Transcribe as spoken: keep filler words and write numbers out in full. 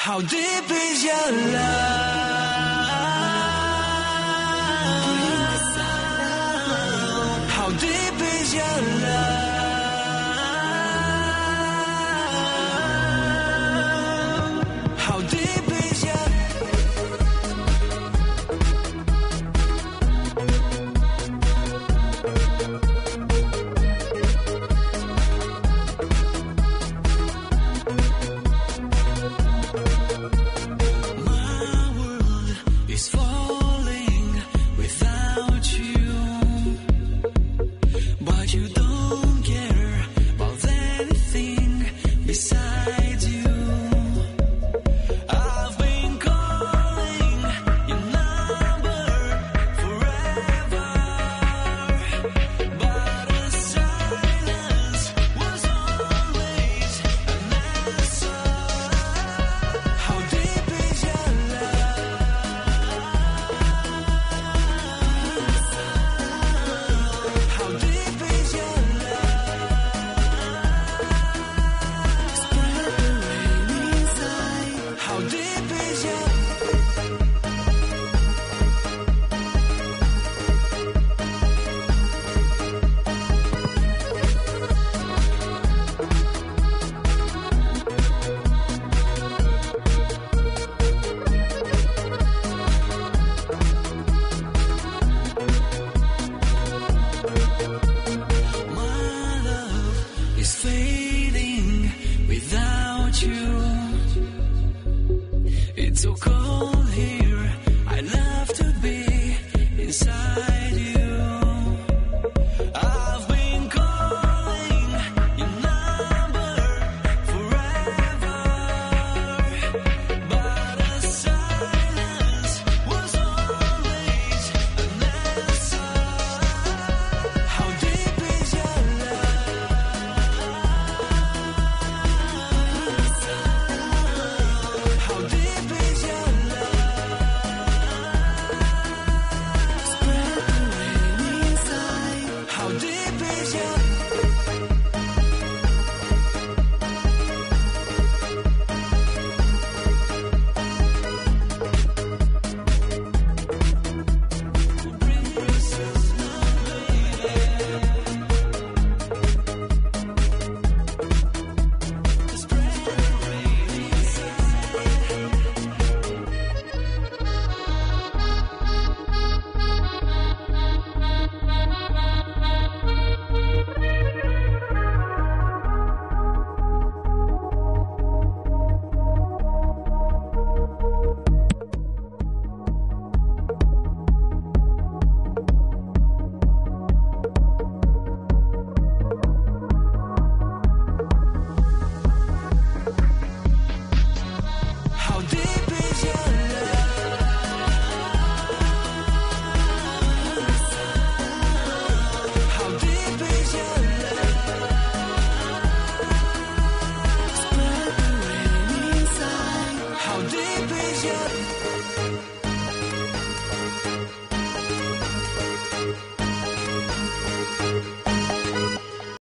How deep is your love? How deep is your love? How deep is your is falling without you, but you don't care about anything besides you. I've been calling your number forever, but the silence was always an answer. How deep is your love? How deep is your love? Spread the rain inside. How deep is your My love is fading without you. It's so cold.